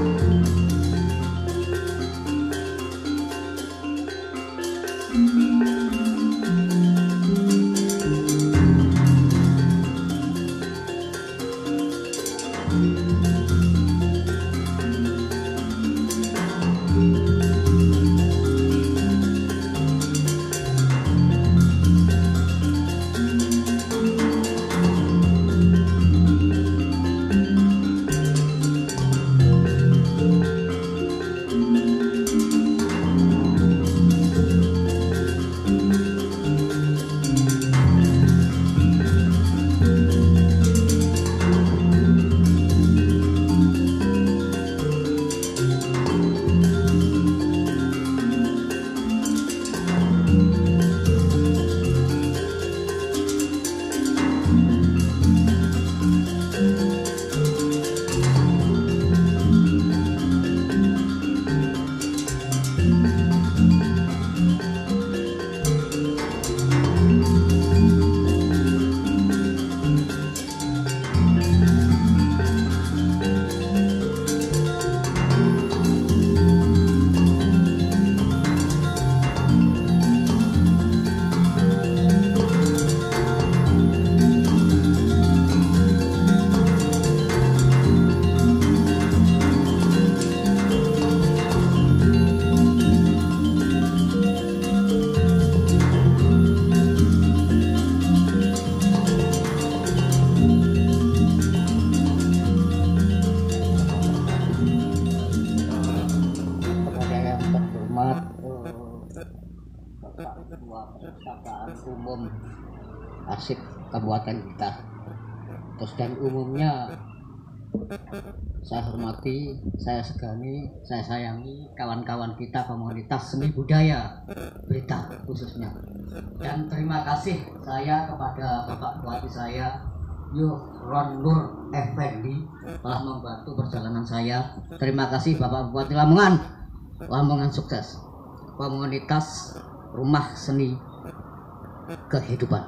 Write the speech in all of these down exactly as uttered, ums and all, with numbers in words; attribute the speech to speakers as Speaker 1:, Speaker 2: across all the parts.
Speaker 1: Umum Arsip Kabupaten kita. Terus dan umumnya saya hormati, saya segani, saya sayangi kawan-kawan kita komunitas seni budaya Blitar khususnya. Dan terima kasih saya kepada Bapak Bupati saya Yuhron Nur Effendi telah membantu perjalanan saya. Terima kasih Bapak Bupati Lamongan. Lamongan sukses. Komunitas Rumah Seni Kehidupan.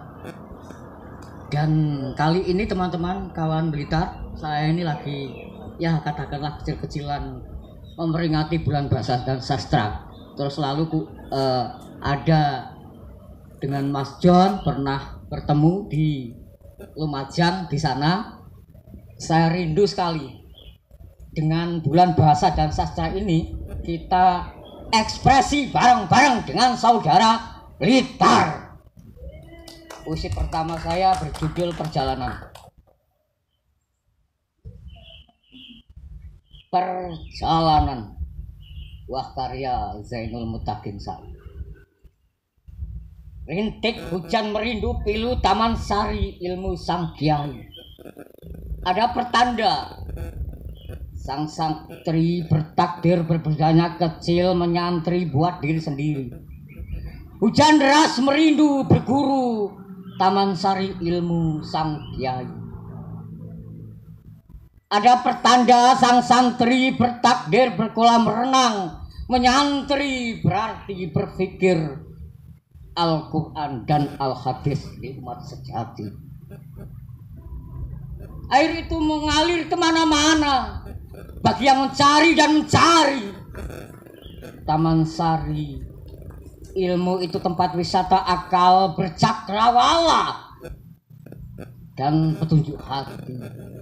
Speaker 1: Dan kali ini teman-teman kawan Blitar, saya ini lagi ya katakanlah kecil-kecilan memperingati bulan bahasa dan sastra. Terus lalu uh, ada dengan Mas John pernah bertemu di Lumajang di sana. Saya rindu sekali dengan bulan bahasa dan sastra ini kita ekspresi bareng-bareng dengan saudara Blitar. Puisi pertama saya berjudul Perjalanan. Perjalanan, wah karya Zainul Mutakin Sa. Rintik hujan merindu pilu taman sari ilmu sang kiai. Ada pertanda sang santri bertakdir berbudaya kecil menyantri buat diri sendiri. Hujan deras merindu berguru taman sari ilmu sang kiai. Ada pertanda sang santri bertakdir berkolam renang menyantri berarti berpikir Al-Quran dan Al-Hadis nikmat sejati. Air itu mengalir kemana-mana bagi yang mencari dan mencari. Taman sari ilmu itu tempat wisata akal bercakrawala dan petunjuk hati.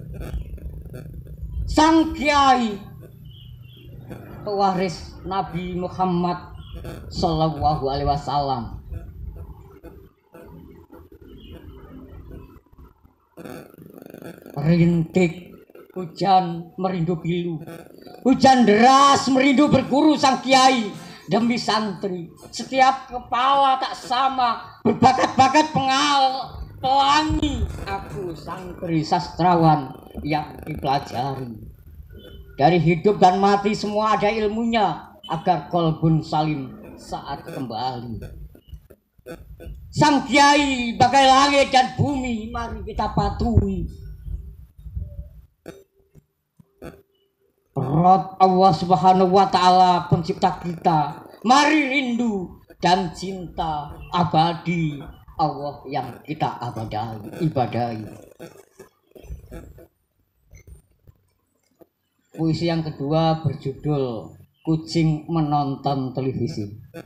Speaker 1: Sang kiai pewaris Nabi Muhammad Sallallahu Alaihi Wasallam rintik hujan merindu pilu, hujan deras merindu berguru sang kiai demi santri. Setiap kepala tak sama, berbakat-bakat pengal pelangi. Aku santri sastrawan yang dipelajari. Dari hidup dan mati semua ada ilmunya agar kolbun salim saat kembali. Sang kiai bagai langit dan bumi, mari kita patuhi. Rob Allah Subhanahu wa Ta'ala pencipta kita, mari rindu dan cinta abadi Allah yang kita abadai, ibadahi. Puisi yang kedua berjudul Kucing Menonton Televisi.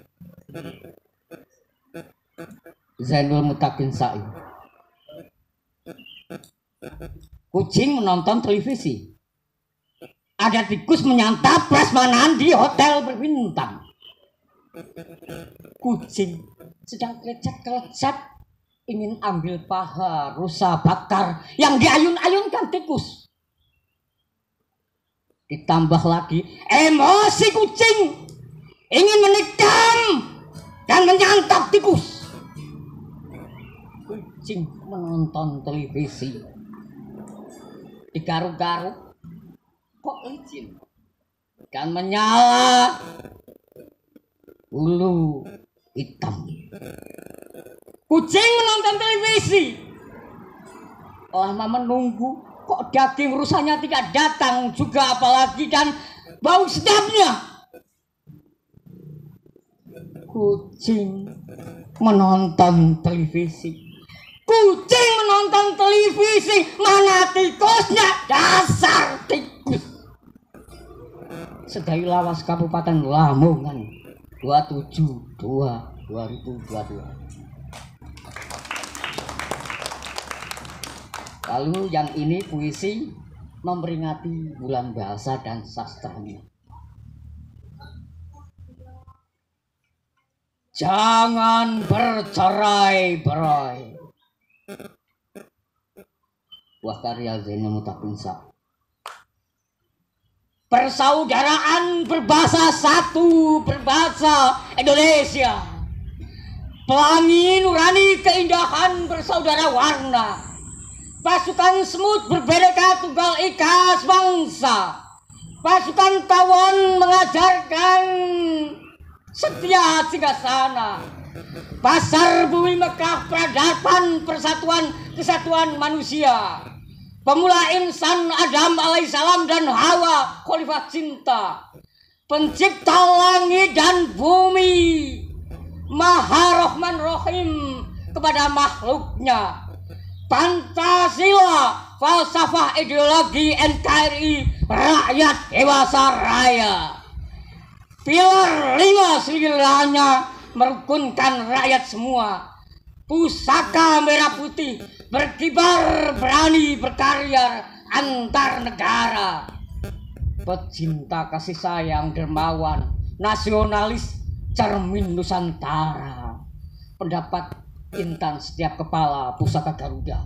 Speaker 1: Zainul Mutakin Sa'i. Kucing menonton televisi. Ada tikus menyantap prasmanan di hotel berbintang. Kucing sedang klecet-klecet ingin ambil paha rusa bakar yang diayun-ayunkan tikus. Ditambah lagi emosi kucing ingin menikam dan menyantap tikus. Kucing menonton televisi. Digaruk-garuk kok izin dan menyala bulu hitam. Kucing menonton televisi. Lama menunggu kok daging rusanya tidak datang juga, apalagi dan bau sedapnya. Kucing menonton televisi. Kucing menonton televisi, mana tikusnya? Dasar tikus. Sedayu Lawas Kabupaten Lamongan dua puluh tujuh dua dua ribu dua puluh dua. Lalu yang ini puisi memperingati bulan bahasa dan sastranya. Jangan bercerai-berai. Buah karya Zainul Mutakin Sa'i. Persaudaraan berbahasa satu, berbahasa Indonesia. Pelangi nurani keindahan bersaudara warna. Pasukan semut berbedeka tunggal ika sebangsa. Pasukan tawon mengajarkan setia singgasana. Pasar bumi Mekah peradaban persatuan kesatuan manusia. Pemula insan Adam alaihissalam dan Hawa khalifah cinta. Pencipta langit dan bumi. Maha Rahman Rahim kepada makhluknya. Pancasila, falsafah ideologi N K R I, rakyat dewasa raya. Pilar lima sililanya merukunkan rakyat semua. Pusaka merah putih berkibar berani berkarya antar negara. Pecinta kasih sayang dermawan, nasionalis cermin Nusantara. Pendapat intan setiap kepala pusaka Garuda.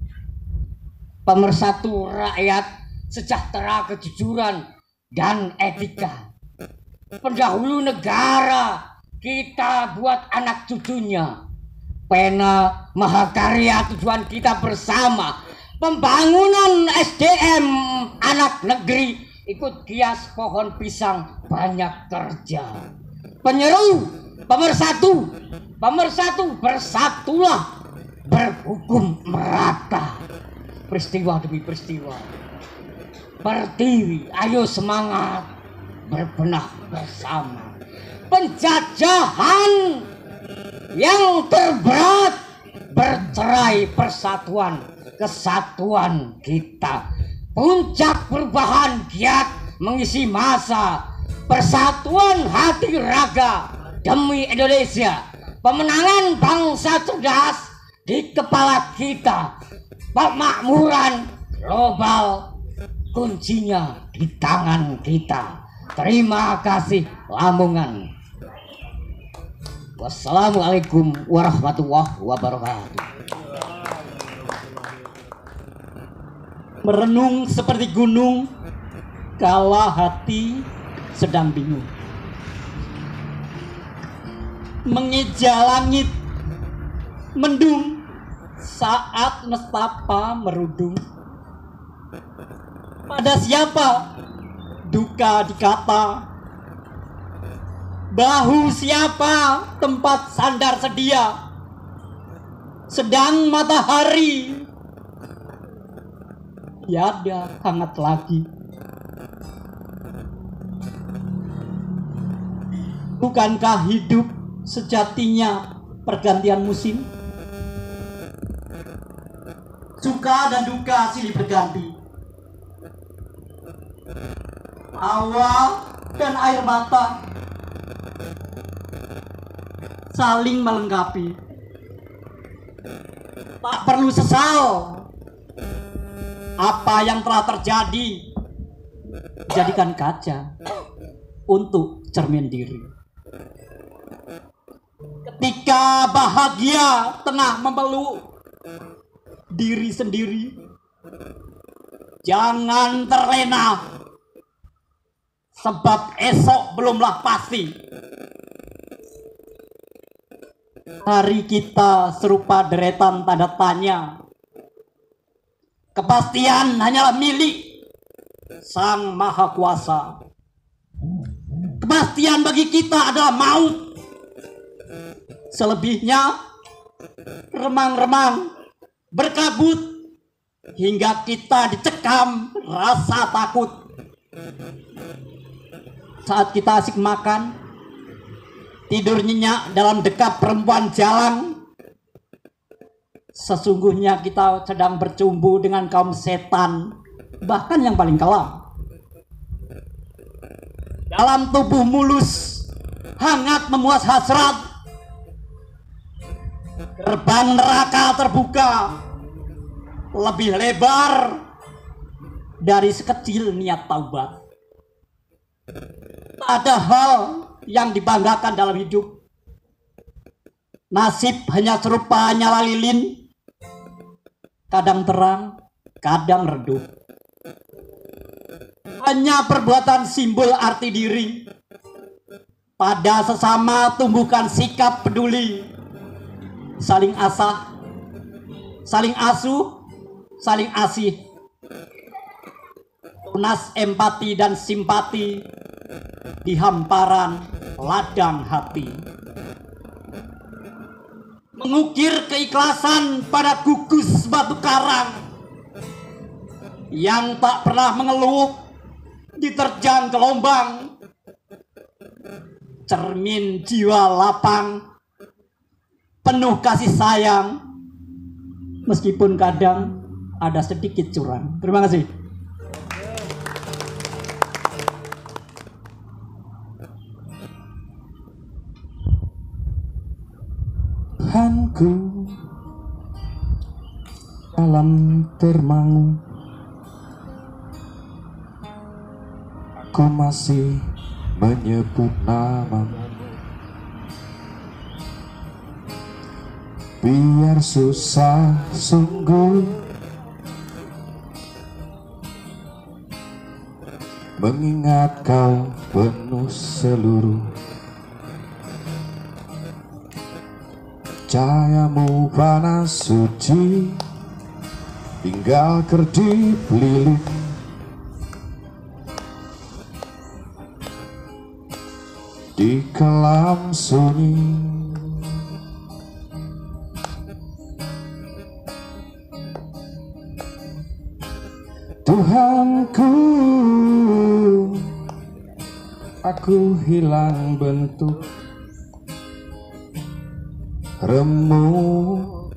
Speaker 1: Pemersatu rakyat, sejahtera, kejujuran dan etika. Pendahulu negara, kita buat anak cucunya. Pena mahakarya tujuan kita bersama. Pembangunan S D M anak negeri, ikut gias pohon pisang banyak kerja. Penyeru, pemersatu, pemersatu bersatulah, berhukum merata. Peristiwa demi peristiwa. Pertiwi, ayo semangat, berbenah bersama. Penjajahan yang terberat, bercerai persatuan, kesatuan kita. Puncak perubahan giat mengisi masa, persatuan hati raga demi Indonesia. Pemenangan bangsa cerdas di kepala kita. Pemakmuran global kuncinya di tangan kita. Terima kasih Lamongan. Wassalamualaikum warahmatullahi wabarakatuh.
Speaker 2: Merenung seperti gunung kala hati sedang bingung. Mengeja langit mendung saat nestapa merudung. Pada siapa duka dikata, bahu siapa tempat sandar sedia. Sedang matahari tiada hangat lagi. Bukankah hidup sejatinya pergantian musim? Suka dan duka silih berganti. Tawa dan air mata saling melengkapi. Tak perlu sesal. Apa yang telah terjadi, jadikan kaca untuk cermin diri. Ketika bahagia tengah memeluk diri sendiri, jangan terlena, sebab esok belumlah pasti. Hari kita serupa deretan tanda tanya. Kepastian hanyalah milik Sang Maha Kuasa. Kepastian bagi kita adalah maut. Selebihnya remang-remang berkabut hingga kita dicekam rasa takut. Saat kita asik makan, tidur nyenyak dalam dekap perempuan jalang, sesungguhnya kita sedang bercumbu dengan kaum setan, bahkan yang paling kelam. Dalam tubuh mulus hangat memuas hasrat, gerbang neraka terbuka lebih lebar dari sekecil niat taubat. Tak ada hal yang dibanggakan dalam hidup. Nasib hanya serupa nyala lilin, kadang terang, kadang redup. Hanya perbuatan simbol arti diri. Pada sesama tumbuhkan sikap peduli, saling asah, saling asuh, saling asih, tunas empati dan simpati di hamparan ladang hati. Mengukir keikhlasan pada gugus batu karang yang tak pernah mengeluh diterjang gelombang. Cermin jiwa lapang penuh kasih sayang, meskipun kadang ada sedikit curang. Terima kasih.
Speaker 3: Tuhanku dalam termangu, aku masih menyebut namamu. Biar susah sungguh mengingat kau penuh seluruh. Cahayamu panas suci, tinggal kedip lilin. Di kelam sunyi, Tuhanku, aku hilang bentuk, remuk.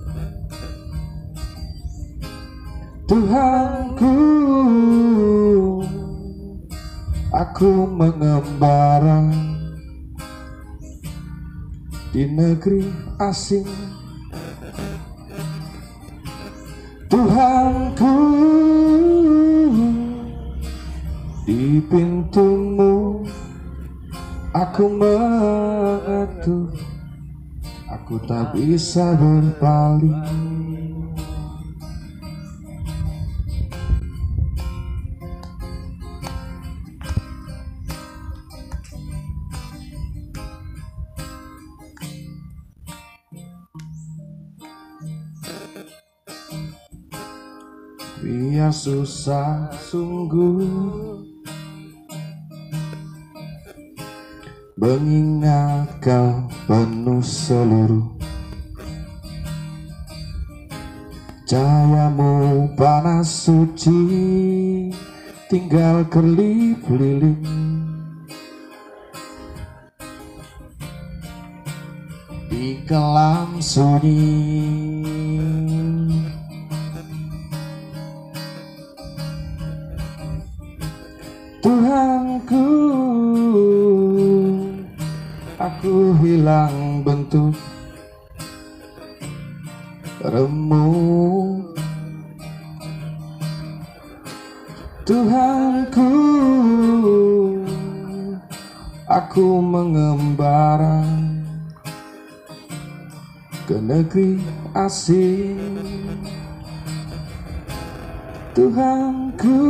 Speaker 3: Tuhanku, aku mengembara di negeri asing. Tuhanku, di pintumu aku mengetuk, aku tak bisa berpaling. Biar susah sungguh mengingat kau penuh seluruh. Cahayamu panas suci, tinggal kerlip lilin. Di kelam sunyi, Tuhan hilang bentuk remuk. Tuhanku, aku mengembara ke negeri asing. Tuhanku,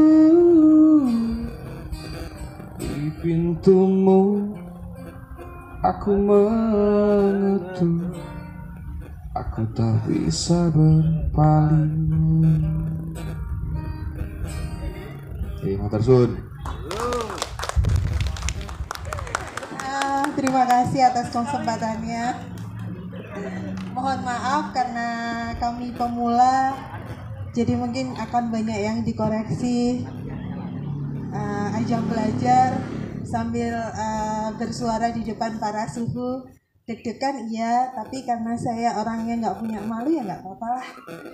Speaker 3: di pintumu aku mengetuk, aku tak bisa berpaling. Eh, matur suwun.
Speaker 4: Ah, terima kasih atas kesempatannya. Mohon maaf karena kami pemula, jadi mungkin akan banyak yang dikoreksi. Uh, ajang belajar sambil uh, bersuara di depan para suhu. Deg-degan iya, tapi karena saya orangnya nggak punya malu ya nggak apa-apa lah.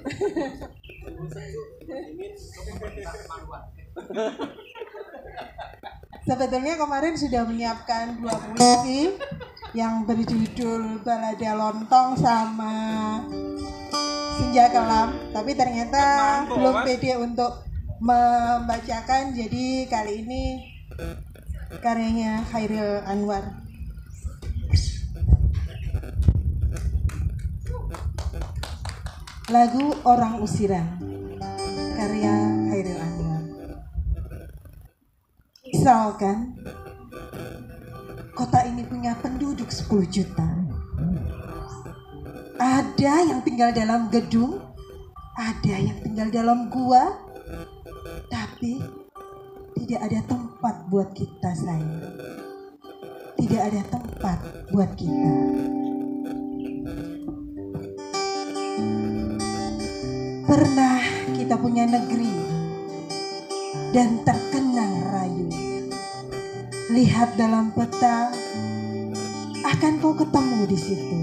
Speaker 4: Sebetulnya kemarin sudah menyiapkan dua puisi yang berjudul Balada Lontong sama Senja Kelam, tapi ternyata belum pede untuk membacakan, jadi kali ini karyanya Khairil Anwar. Lagu Orang Usiran, karya Khairil Anwar. Misalkan kota ini punya penduduk sepuluh juta. Ada yang tinggal dalam gedung, ada yang tinggal dalam gua, tapi tidak ada tempat buat kita, sayang. Tidak ada tempat buat kita. Pernah kita punya negeri dan terkenang rayu. Lihat dalam peta, akan kau ketemu di situ.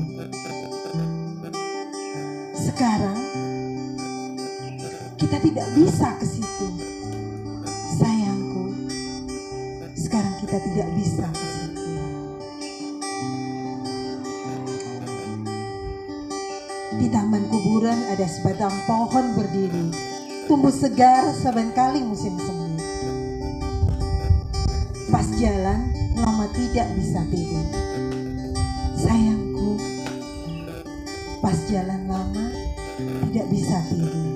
Speaker 4: Sekarang kita tidak bisa ke situ, sayangku. Sekarang kita tidak bisa ke situ. Di taman kuburan ada sebatang pohon berdiri, tumbuh segar saban kali musim semi. Pas jalan, lama tidak bisa tidur. Sayangku, pas jalan lama tidak bisa tidur.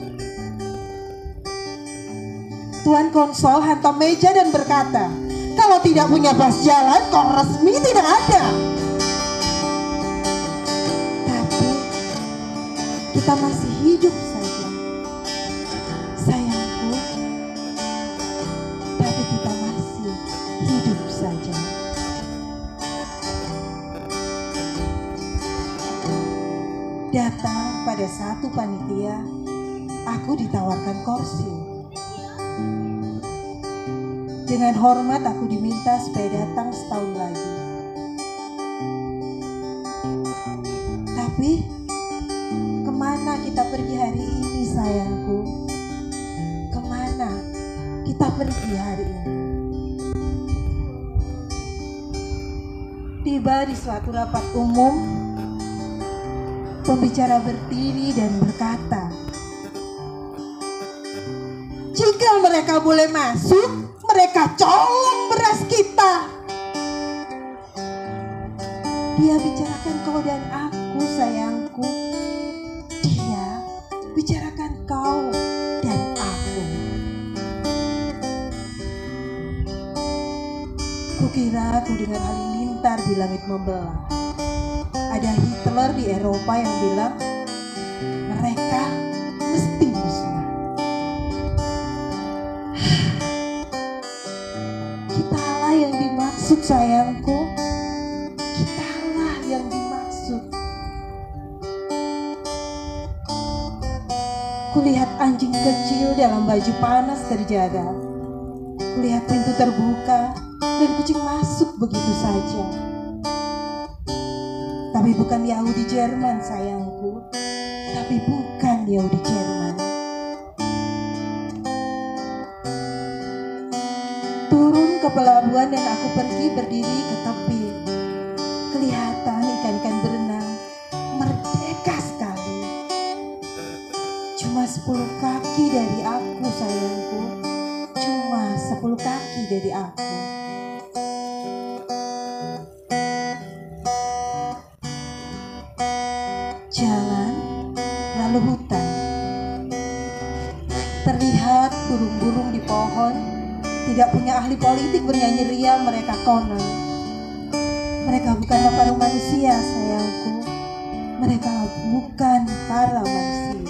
Speaker 4: Tuan Konsol hantam meja dan berkata, kalau tidak punya pas jalan, kau resmi tidak ada. Tapi kita masih hidup saja, sayangku. Tapi kita masih hidup saja. Datang pada satu panitia, aku ditawarkan kursi. Dengan hormat aku diminta supaya datang setahun lagi. Tapi kemana kita pergi hari ini, sayangku? Kemana kita pergi hari ini? Tiba di suatu rapat umum, pembicara berdiri dan berkata, jika mereka boleh masuk, mereka colong beras kita. Dia bicarakan kau dan aku, sayangku. Dia bicarakan kau dan aku. Kukira aku dengar halilintar di langit membelah. Ada Hitler di Eropa yang bilang, mereka mesti musnah. Kitalah yang dimaksud, sayangku. Kitalah yang dimaksud. Kulihat anjing kecil dalam baju panas terjaga. Kulihat pintu terbuka dan kucing masuk begitu saja. Tapi bukan Yahudi Jerman, sayangku. Tapi bukan Yahudi Jerman. Turun ke pelabuhan dan aku pergi berdiri ke tepi. Kelihatan dari aku sayangku, cuma sepuluh kaki dari aku. Jalan, lalu hutan. Terlihat burung-burung di pohon, tidak punya ahli politik bernyanyi riang mereka konon. Mereka bukanlah para manusia sayangku, mereka bukan para manusia.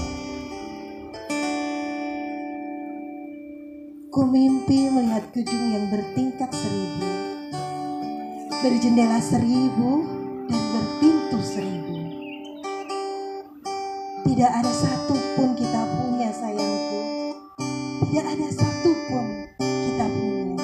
Speaker 4: Ku mimpi melihat gedung yang bertingkat seribu, berjendela seribu dan berpintu seribu. Tidak ada satu pun kita punya sayangku, tidak ada satu pun kita punya.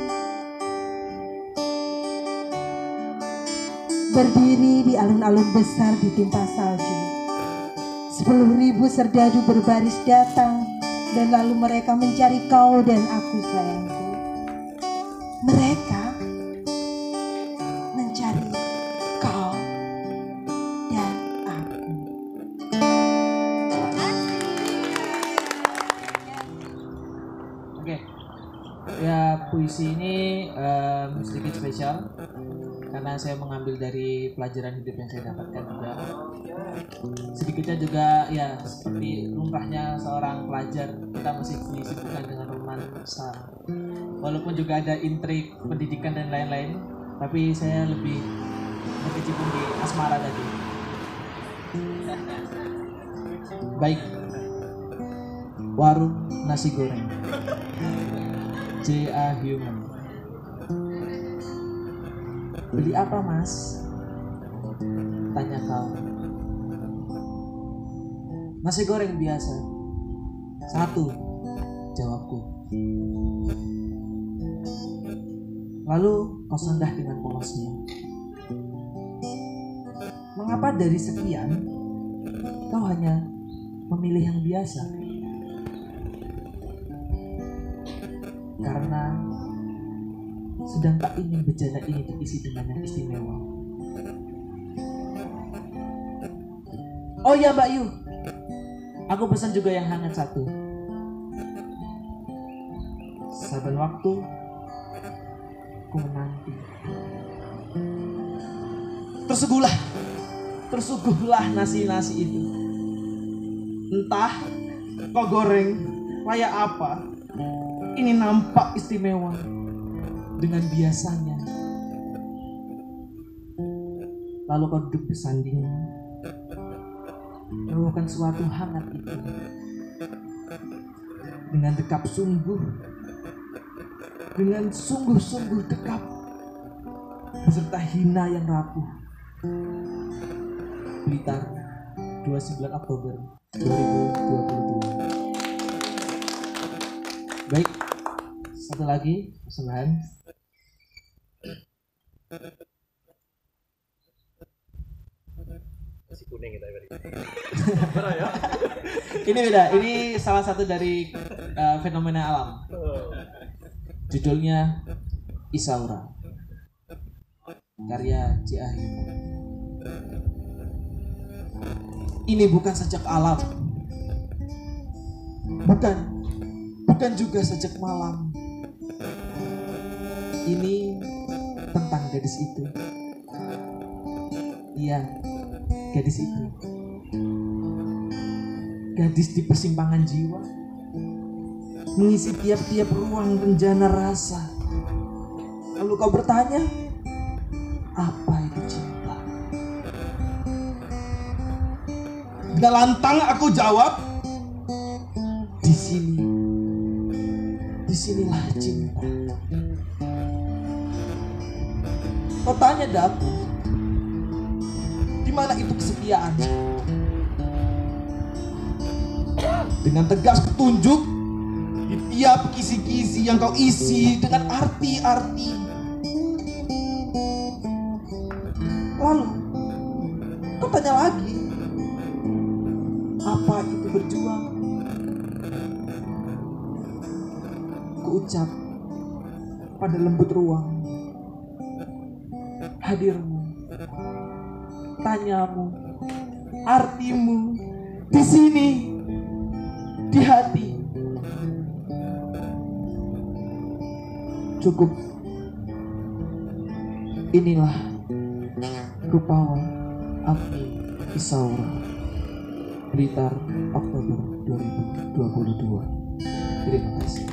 Speaker 4: Berdiri di alun-alun besar ditimpa salju, sepuluh ribu serdadu berbaris datang, dan lalu mereka mencari kau dan aku sayangku. Mereka mencari kau dan aku.
Speaker 5: Oke, ya puisi ini um, sedikit spesial karena saya mengambil dari pelajaran hidup yang saya dapatkan juga. Sedikitnya juga ya seperti lumrahnya seorang pelajar, kita masih disibukkan dengan romansa. Walaupun juga ada intrik pendidikan dan lain-lain, tapi saya lebih berkecimpung di asmara tadi. Baik, warung nasi goreng J A Human. Beli apa mas? Tanya kau. Nasi goreng biasa. Satu, jawabku. Lalu kau sandah dengan polosnya. Mengapa dari sekian kau hanya memilih yang biasa? Karena sedang tak ingin bejana ini terisi dengan yang istimewa. Oh ya Mbak Yu, aku pesan juga yang hangat satu. Saban waktu ku menanti. Tersuguhlah, tersuguhlah nasi-nasi itu. Entah kau goreng layak apa, ini nampak istimewa dengan biasanya. Lalu kau duduk bersanding, melakukan suatu hangat itu dengan dekap sungguh, dengan sungguh-sungguh dekap, beserta hina yang rapuh. Blitar, dua puluh sembilan Oktober dua ribu dua puluh dua. Baik, satu lagi persembahan.
Speaker 6: Masih kuning kita tadi.
Speaker 5: Ini beda, ini salah satu dari uh, fenomena alam. Judulnya Isaura, karya J A Human. Ini bukan sejak alam, bukan, bukan juga sejak malam. Ini tentang gadis itu. Iya, gadis itu. Gadis di persimpangan jiwa, mengisi tiap-tiap ruang rencana rasa. Lalu kau bertanya, apa itu cinta? Dengan lantang aku jawab, di sini, disinilah cinta. Kau tanya daku, di mana itu kesetiaan? Dengan tegas kutunjuk di tiap kisi-kisi yang kau isi dengan arti-arti. Lalu kau tanya lagi, apa itu berjuang? Kuucap pada lembut ruang, hadirmu, tanyamu, artimu di sini, di hati.
Speaker 3: cukup. Inilah Rupawan Agni Isaura, Blitar, Oktober dua ribu dua puluh dua. Terima kasih.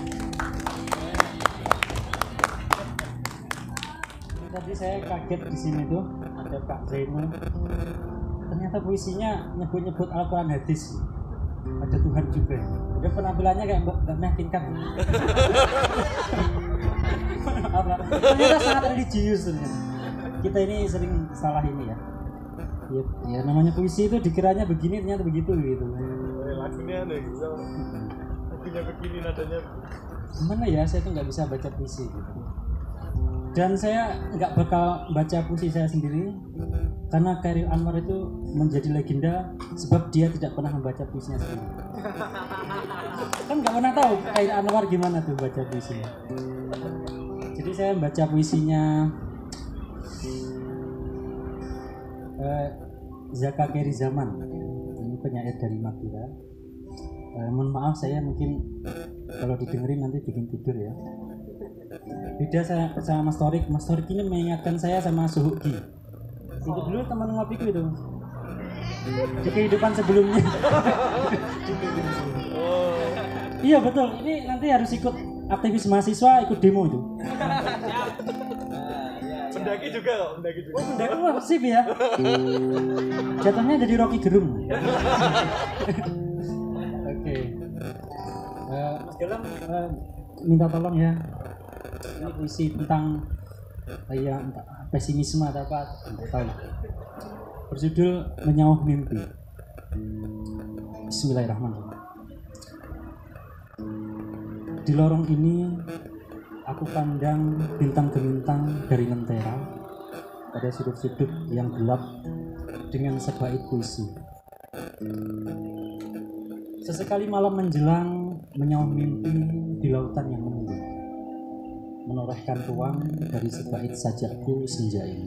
Speaker 2: Tadi saya kaget di sini tuh ada Kak Zainul. Ternyata puisinya nyebut-nyebut Al-Quran hadis. Ada Tuhan juga. Dia penampilannya kayak Mbak Mbak meyakinkan. Apa? Ternyata sangat religius ternyata. Kita ini sering salah ini ya. Ya, ya namanya puisi itu dikiranya begini ternyata begitu gitu.
Speaker 6: Lagunya aneh gitu. Lagunya begini nadanya.
Speaker 2: Gimana ya, saya tuh nggak bisa baca puisi gitu. Dan saya nggak bakal baca puisi saya sendiri karena Chairil Anwar itu menjadi legenda sebab dia tidak pernah membaca puisinya sendiri. Kan nggak pernah tahu Chairil Anwar gimana tuh baca puisinya. Jadi saya membaca puisinya eh, Zaka Keri Zaman, ini penyair dari Madura. Eh, mohon maaf saya mungkin kalau didengerin nanti bikin tidur ya. Beda saya sama Mas Torik. Mas Torik ini mengingatkan saya sama Suhuki. Itu dulu teman ngopiku itu. Di kehidupan sebelumnya. Iya betul. Ini nanti harus ikut aktivis mahasiswa, ikut demo itu.
Speaker 6: Pendaki juga kok, pendaki juga.
Speaker 2: Oh, pendaki wah sip ya. Jatuhnya jadi Rocky Gerung. Oke. Eh, Mas Galang eh, minta tolong ya. Ini puisi tentang uh, ya entah, pesimisme atau apa, tidak tahu. Berjudul Menyauh Mimpi. Bismillahirrahmanirrahim. Di lorong ini aku pandang bintang gemintang dari lentera pada sudut-sudut yang gelap dengan sebaik puisi. Sesekali malam menjelang menyauh mimpi di lautan yang menunggu, menorehkan ruang dari sebaik sajakku senja ini.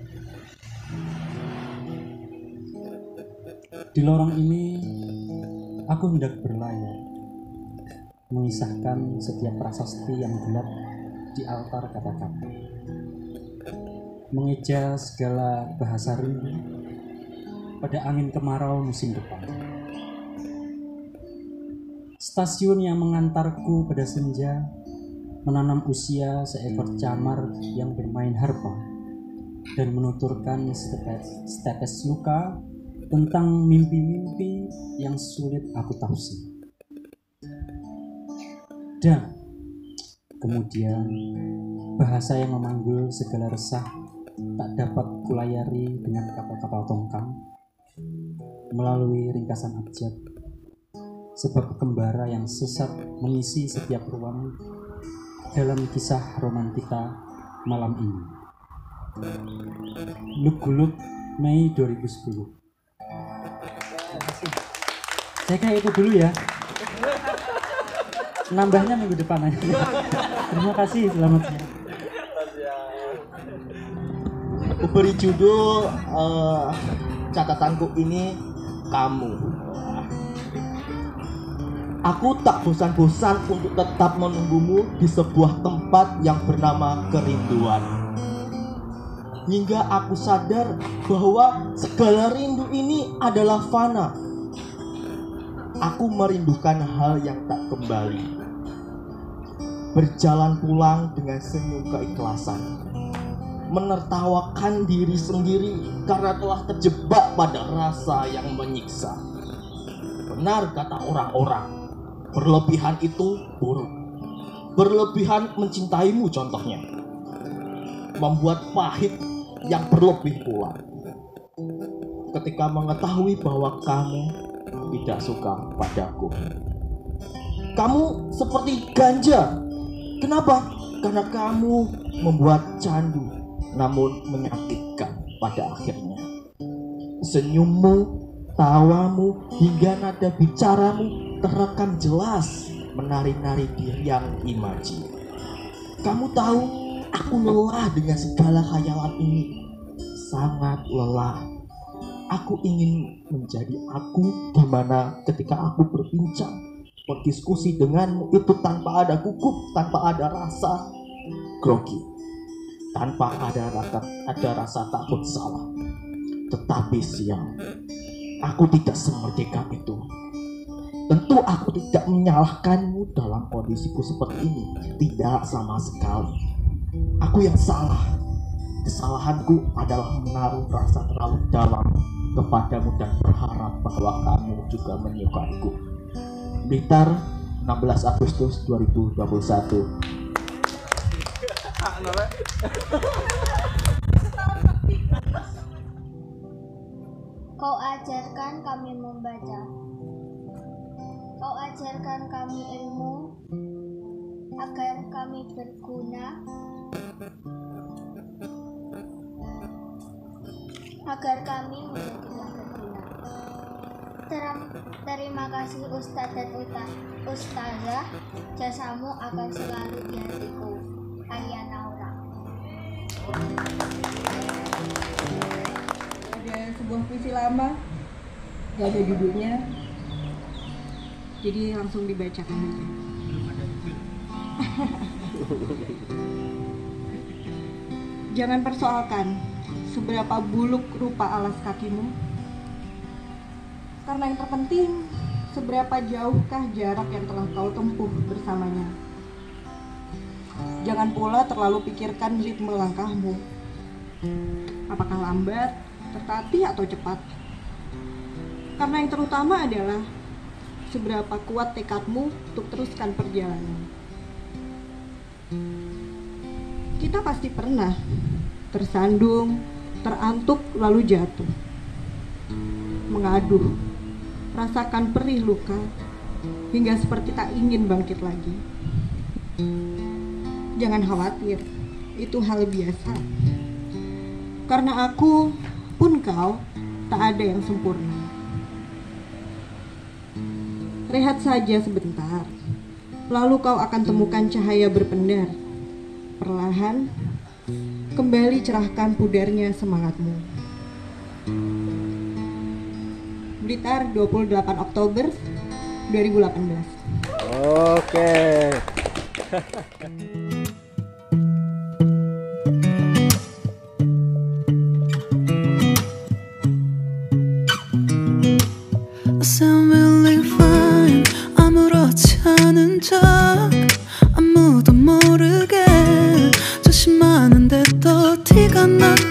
Speaker 2: Di lorong ini aku hendak berlayar, mengisahkan setiap prasasti yang gelap di altar kata-kata, mengeja segala bahasa rindu pada angin kemarau musim depan. Stasiun yang mengantarku pada senja menanam usia seekor camar yang bermain harpa dan menuturkan setetes, setetes luka tentang mimpi-mimpi yang sulit aku tafsir. Dan kemudian bahasa yang memanggil segala resah tak dapat kulayari dengan kapal-kapal tongkang melalui ringkasan abjad, sebab kembara yang sesat mengisi setiap ruang dalam kisah romantika malam ini. Luguluk Mei dua ribu sepuluh. Saya kira itu dulu ya. Nambahnya minggu depan aja. Terima kasih, selamat siang.
Speaker 7: Aku beri judul uh, catatanku ini kamu. Aku tak bosan-bosan untuk tetap menunggumu di sebuah tempat yang bernama kerinduan. Hingga aku sadar bahwa segala rindu ini adalah fana. Aku merindukan hal yang tak kembali. Berjalan pulang dengan senyum keikhlasan, menertawakan diri sendiri karena telah terjebak pada rasa yang menyiksa. Benar kata orang-orang, berlebihan itu buruk. Berlebihan mencintaimu contohnya membuat pahit yang berlebih pula. Ketika mengetahui bahwa kamu tidak suka padaku, kamu seperti ganja. Kenapa? Karena kamu membuat candu namun menyakitkan pada akhirnya. Senyummu, tawamu, hingga nada bicaramu terekam jelas menari-nari di riang imaji. Kamu tahu, aku lelah dengan segala khayalan ini. Sangat lelah. Aku ingin menjadi aku di mana ketika aku berbincang, berdiskusi denganmu itu tanpa ada gugup, tanpa ada rasa. grogi, tanpa ada rasa, ada rasa takut salah. Tetapi siang, aku tidak semerdeka itu. Tentu aku tidak menyalahkanmu dalam kondisiku seperti ini. Tidak sama sekali. Aku yang salah. Kesalahanku adalah menaruh rasa terlalu dalam kepadamu dan berharap bahwa kamu juga menyukaiku. Blitar, enam belas Agustus dua ribu dua puluh satu.
Speaker 8: Kau ajarkan kami membaca. Kau ajarkan kami ilmu agar kami berguna, agar kami menjadi berguna. Ter- Terima kasih Ustadz dan Ustazah, jasamu akan selalu di hatiku. Arya Naura.
Speaker 4: Ada sebuah puisi lama, gak ada judulnya, jadi langsung dibacakan aja. Jangan persoalkan seberapa buluk rupa alas kakimu, karena yang terpenting seberapa jauhkah jarak yang telah kau tempuh bersamanya. Jangan pula terlalu pikirkan ritme langkahmu, apakah lambat, tertatih atau cepat. Karena yang terutama adalah seberapa kuat tekadmu untuk teruskan perjalanan. Kita pasti pernah tersandung, terantuk lalu jatuh, mengaduh, rasakan perih luka, hingga seperti tak ingin bangkit lagi. Jangan khawatir, itu hal biasa. Karena aku pun kau, tak ada yang sempurna. Rehat saja sebentar, lalu kau akan temukan cahaya berpendar. Perlahan, kembali cerahkan pudarnya semangatmu. Blitar, dua puluh delapan Oktober dua ribu delapan belas.
Speaker 6: Oke.
Speaker 9: I sound really fine. 아무렇지 않은 척 아무도 모르게 조심하는데 또 티가 나.